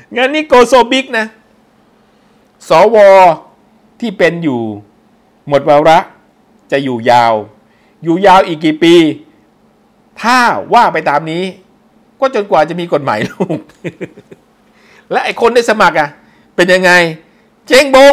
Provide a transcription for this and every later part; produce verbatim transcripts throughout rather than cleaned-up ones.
งั้นนี่โกโซบิ๊กนะสวที่เป็นอยู่หมดวาระจะอยู่ยาวอยู่ยาวอีกกี่ปีถ้าว่าไปตามนี้ก็จนกว่าจะมีกฎหมายลูก และไอ้คนได้สมัครอ่ะเป็นยังไงเจ๊งบง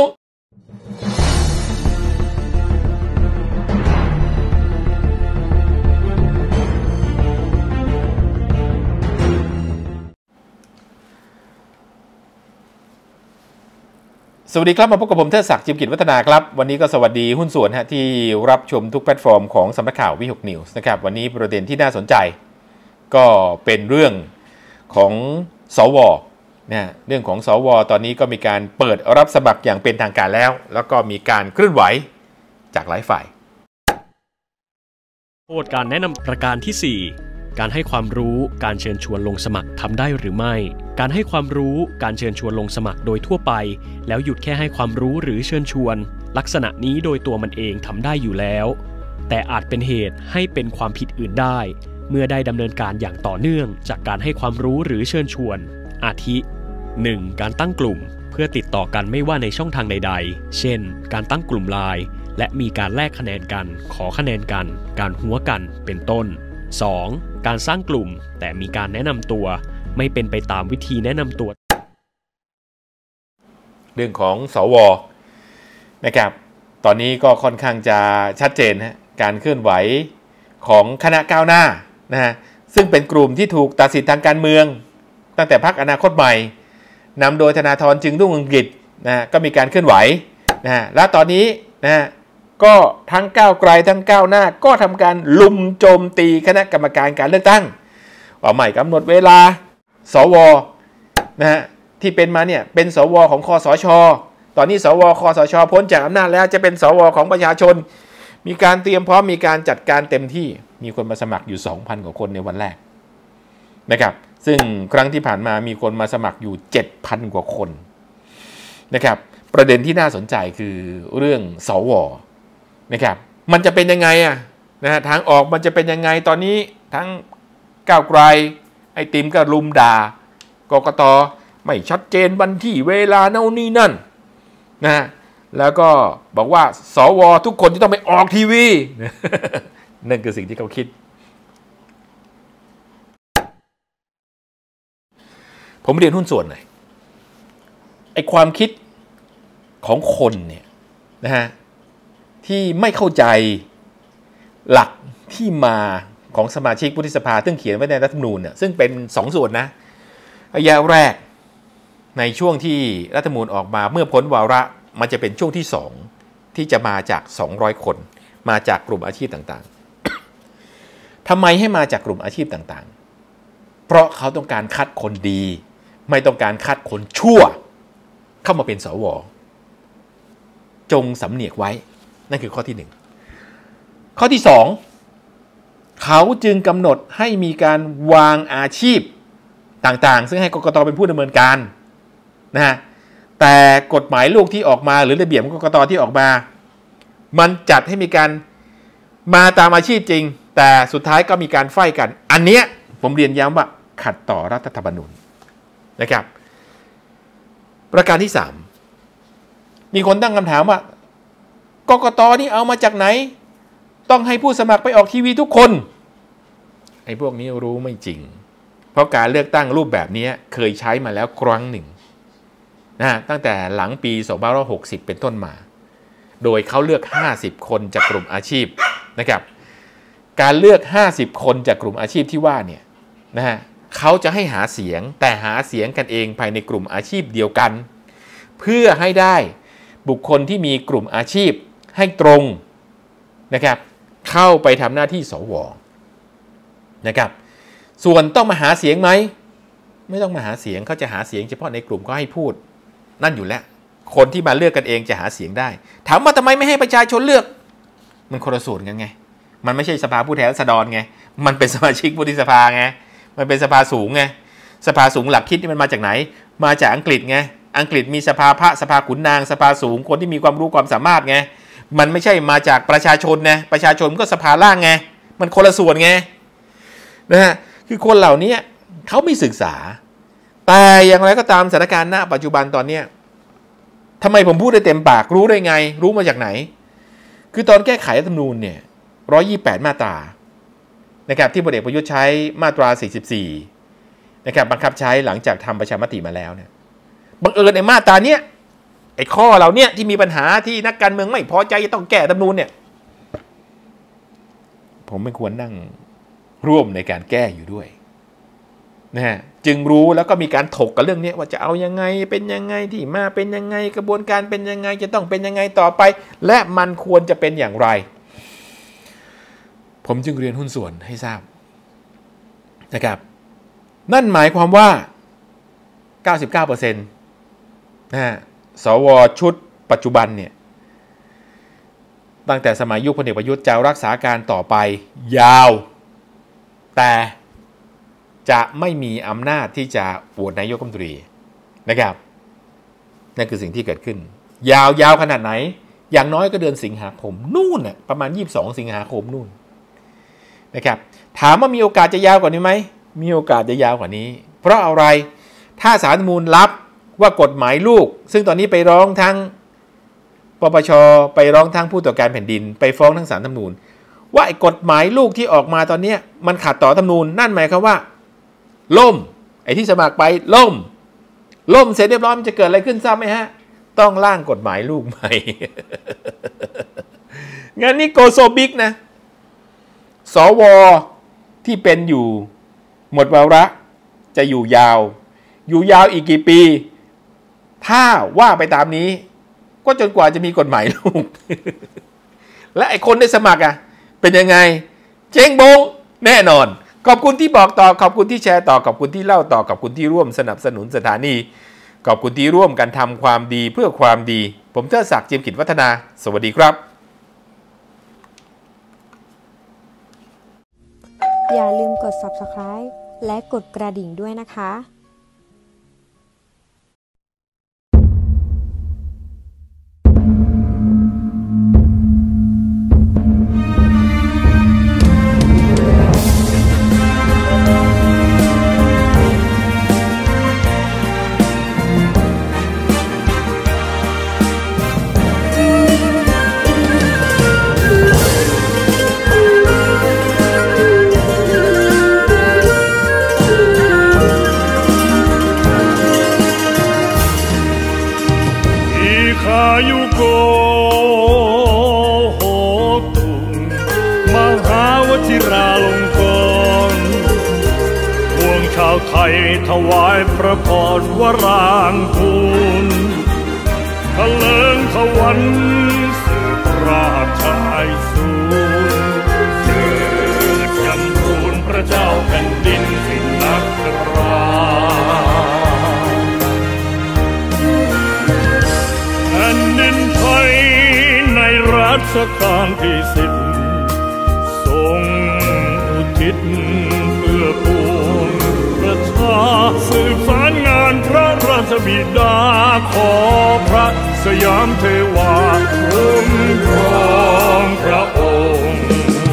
สวัสดีครับมาพบกับผมเทิดศักดิ์ จิมกิจวัฒนาครับวันนี้ก็สวัสดีหุ้นส่วนฮะที่รับชมทุกแพลตฟอร์มของสำนักข่าววิหกนิวส์นะครับวันนี้ประเด็นที่น่าสนใจก็เป็นเรื่องของสวนะเรื่องของสวตอนนี้ก็มีการเปิดรับสมัครอย่างเป็นทางการแล้วแล้วก็มีการเคลื่อนไหวจากหลายฝ่ายโทษการแนะนำประการที่สี่การให้ความรู้การเชิญชวนลงสมัครทำได้หรือไม่การให้ความรู้การเชิญชวนลงสมัครโดยทั่วไปแล้วหยุดแค่ให้ความรู้หรือเชิญชวนลักษณะนี้โดยตัวมันเองทำได้อยู่แล้วแต่อาจเป็นเหตุให้เป็นความผิดอื่นได้เมื่อได้ดำเนินการอย่างต่อเนื่องจากการให้ความรู้หรือเชิญชวนอาทิ หนึ่ง การตั้งกลุ่มเพื่อติดต่อกันไม่ว่าในช่องทางใดๆเช่นการตั้งกลุ่มไลน์และมีการแลกคะแนนกันขอคะแนนกันการหัวกันเป็นต้น สอง การสร้างกลุ่มแต่มีการแนะนำตัวไม่เป็นไปตามวิธีแนะนำตัวเรื่องของสวนะครับตอนนี้ก็ค่อนข้างจะชัดเจนฮะการเคลื่อนไหวของคณะก้าวหน้านะฮะซึ่งเป็นกลุ่มที่ถูกตัดสิทธิ์ทางการเมืองตั้งแต่พรรคอนาคตใหม่นำโดยธนาธรจึงรุ่งเรืองกิจนะฮะก็มีการเคลื่อนไหวนะฮะและตอนนี้นะฮะก็ทั้งก้าวไกลทั้งก้าวหน้าก็ทำการลุมโจมตีคณะกรรมการการเลือกตั้งว่าไม่กำหนดเวลาสวนะฮะที่เป็นมาเนี่ยเป็นสวของคสช.ตอนนี้สวคสช.พ้นจากอำนาจแล้วจะเป็นสวของประชาชนมีการเตรียมพร้อมมีการจัดการเต็มที่มีคนมาสมัครอยู่ สองพัน กว่าคนในวันแรกนะครับซึ่งครั้งที่ผ่านมามีคนมาสมัครอยู่ เจ็ดพัน กว่าคนนะครับประเด็นที่น่าสนใจคือเรื่องสวนะครับมันจะเป็นยังไงอ่ะนะฮะทางออกมันจะเป็นยังไงตอนนี้ทั้งก้าวไกลไอติมก็ลุมด่ากกต.ไม่ชัดเจนวันที่เวลาโน่นนี่นั่นนะฮะแล้วก็บอกว่าสวทุกคนจะต้องไปออกทีวีนั่นคือสิ่งที่เขาคิดผมเรียนหุ้นส่วนหน่อยไอความคิดของคนเนี่ยนะฮะที่ไม่เข้าใจหลักที่มาของสมาชิกวุฒิสภาซึ่งเขียนไว้ในรัฐธรรมนูญเนี่ยซึ่งเป็นสองส่วนนะระยะแรกในช่วงที่รัฐธรรมนูญออกมาเมื่อพ้นวาระมันจะเป็นช่วงที่สองที่จะมาจากสองร้อยคนมาจากกลุ่มอาชีพต่างๆทำไมให้มาจากกลุ่มอาชีพต่างๆเพราะเขาต้องการคัดคนดีไม่ต้องการคัดคนชั่วเข้ามาเป็นสวจงสำเนียกไว้นั่นคือข้อที่หนึ่งข้อที่สองเขาจึงกำหนดให้มีการวางอาชีพต่างๆซึ่งให้กกต.เป็นผู้ดำเนินการนะฮะแต่กฎหมายลูกที่ออกมาหรือระเบียบกกต.ที่ออกมามันจัดให้มีการมาตามอาชีพจริงแต่สุดท้ายก็มีการไฟกันอันเนี้ยผมเรียนย้ำว่าขัดต่อรัฐธรรมนูญนะครับประการที่สามมีคนตั้งคำถามว่ากกต.นี่เอามาจากไหนต้องให้ผู้สมัครไปออกทีวีทุกคนไอ้พวกนี้รู้ไม่จริงเพราะการเลือกตั้งรูปแบบนี้เคยใช้มาแล้วครั้งหนึ่งนะตั้งแต่หลังปีสองพันห้าร้อยหกสิบเป็นต้นมาโดยเขาเลือกห้าสิบคนจากกลุ่มอาชีพนะครับการเลือกห้าสิบคนจากกลุ่มอาชีพที่ว่าเนี่ยนะฮะเขาจะให้หาเสียงแต่หาเสียงกันเองภายในกลุ่มอาชีพเดียวกันเพื่อให้ได้บุคคลที่มีกลุ่มอาชีพให้ตรงนะครับเข้าไปทำหน้าที่สวนะครับส่วนต้องมาหาเสียงไหมไม่ต้องมาหาเสียงเขาจะหาเสียงเฉพาะในกลุ่มก็ให้พูดนั่นอยู่แล้วคนที่มาเลือกกันเองจะหาเสียงได้ถามว่าทำไมไม่ให้ประชาชนเลือกมันคนละส่วนกันไงมันไม่ใช่สภาผู้แทนราษฎรไงมันเป็นสมาชิกวุฒิสภาไงมันเป็นสภาสูงไงสภาสูงหลักคิดนี่มันมาจากไหนมาจากอังกฤษไงอังกฤษมีสภาพระสภาขุนนางสภาสูงคนที่มีความรู้ความสามารถไงมันไม่ใช่มาจากประชาชนไงประชาชนก็สภาล่างไงมันคนละส่วนไงนะฮะคือคนเหล่านี้เขาไม่ศึกษาแต่อย่างไรก็ตามสถานการณ์ณปัจจุบันตอนเนี้ยทำไมผมพูดได้เต็มปากรู้ได้ไงรู้มาจากไหนคือตอนแก้ไขรัฐธรรมนูญเนี่ยหนึ่งร้อยยี่สิบแปดมาตรานะครับที่พลเอกประยุทธ์ใช้มาตราสี่สิบสี่นะครับบังคับใช้หลังจากทำประชามติมาแล้วเนี่ยบังเอิญในมาตราเนี้ยไอ้ข้อเหล่านี้ที่มีปัญหาที่นักการเมืองไม่พอใจจะต้องแก้รัฐธรรมนูญเนี่ยผมไม่ควรนั่งร่วมในการแก้อยู่ด้วยนะฮะจึงรู้แล้วก็มีการถกกันเรื่องนี้ว่าจะเอายังไงเป็นยังไงที่มาเป็นยังไงกระบวนการเป็นยังไงจะต้องเป็นยังไงต่อไปและมันควรจะเป็นอย่างไรผมจึงเรียนหุ้นส่วนให้ทราบนะครับนั่นหมายความว่า เก้าสิบเก้าเปอร์เซ็นต์ นะฮะสวชุดปัจจุบันเนี่ยตั้งแต่สมัยยุคพลเอกประยุทธ์จะรักษาการต่อไปยาวแต่จะไม่มีอำนาจที่จะโหวตนายกรัฐมนตรีนะครับนั่นคือสิ่งที่เกิดขึ้นยาวยาวขนาดไหนอย่างน้อยก็เดือนสิงหาคมนู่นน่ะประมาณยี่สิบสองสิงหาคมนู่นนะครับถามว่ามีโอกาสจะยาวกว่านี้ไหมมีโอกาสจะยาวกว่านี้เพราะอะไรถ้าศาลรัฐธรรมนูญรับว่ากฎหมายลูกซึ่งตอนนี้ไปร้องทั้งปปชไปร้องทั้งผู้ตรวจการแผ่นดินไปฟ้องทั้งศาลรัฐธรรมนูญว่าไอ้กฎหมายลูกที่ออกมาตอนนี้มันขัดต่อรัฐธรรมนูญนั่นหมายความว่าล่มไอ้ที่สมัครไปล่มล่มเสร็จเรียบร้อยมันจะเกิดอะไรขึ้นทราบไหมฮะต้องร่างกฎหมายลูกใหม่ งั้นนี่โกโซบิ๊กนะสวที่เป็นอยู่หมดวาระจะอยู่ยาวอยู่ยาวอีกกี่ปีถ้าว่าไปตามนี้ก็จนกว่าจะมีกฎหมายลูก และไอ้คนได้สมัครอ่ะเป็นยังไงเจ๊งบงแน่นอนขอบคุณที่บอกต่อขอบคุณที่แชร์ต่อขอบคุณที่เล่าต่อขอบคุณที่ร่วมสนับสนุนสถานีขอบคุณที่ร่วมกันทำความดีเพื่อความดีผมเทิดศักดิ์ เจียมกิจวัฒนาสวัสดีครับอย่าลืมกด ซับสไครบ์ และกดกระดิ่งด้วยนะคะไทยถวายพระพรวรางคูลทะเลิงทวันสืบราชายสูรเกิดยำทูลพระเจ้าแผ่นดินสิงนักราแผ่นดินไทยในรัชกาลที่สิบทรงอุทิศเพื่อปวงประชาสืบสารงานพระราชบิดาขอพระสยามเทวาคุ้มครองพระองค์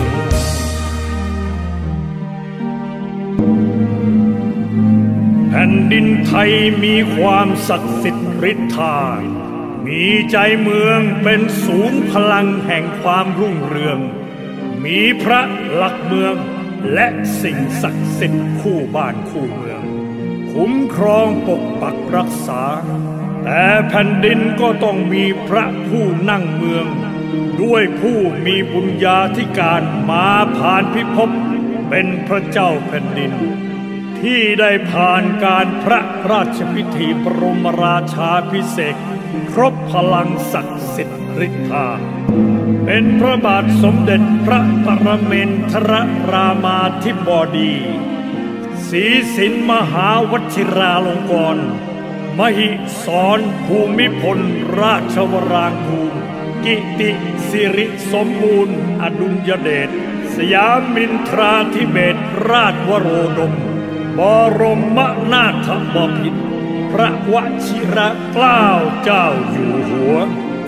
แผ่นดินไทยมีความศักดิ์สิทธิ์ฤทธามีใจเมืองเป็นศูนย์พลังแห่งความรุ่งเรืองมีพระหลักเมืองและสิ่งศักดิ์สิทธิ์คู่บ้านคู่เมืองคุ้มครองปกปักรักษาแต่แผ่นดินก็ต้องมีพระผู้นั่งเมืองด้วยผู้มีบุญญาธิการมาผ่านพิภพเป็นพระเจ้าแผ่นดินที่ได้ผ่านการพระราชพิธีบรมราชาภิเษกครบพลังศักดิ์สิทธิ์ฤทธาเป็นพระบาทสมเด็จพระปรเมนทรรามาธิบดีศรีสินมหาวชิราลงกรณ์มหิศรภูมิพลราชวรางคูรกิติสิริสมบูรณ์อดุลยเดชสยามินทราธิเบศรราชวโรดมบรมนาถบพิตรพระวชิรเกล้าเจ้าอยู่หัว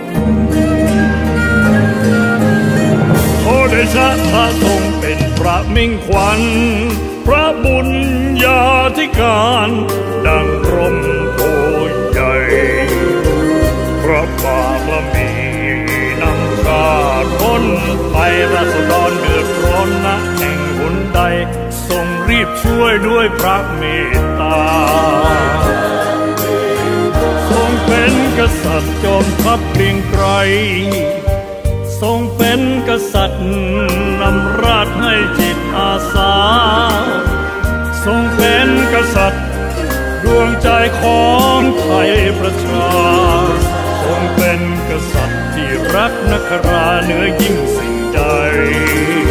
ขอเดชะพระทรงเป็นพระมิ่งขวัญพระบุญญาธิการดังพ้นภัยราษฎรเดือดร้อนณแห่งหนใดทรงรีบช่วยด้วยพระเมตตาทรงเป็นกษัตริย์จอมทัพเกรียงไกรทรงเป็นกษัตริย์นำราชให้จิตอาสาทรงเป็นกษัตริย์ดวงใจของไทยประชาทรงเป็นกษัตริย์ที่รักนักราเหนือยิ่งสิ่งใด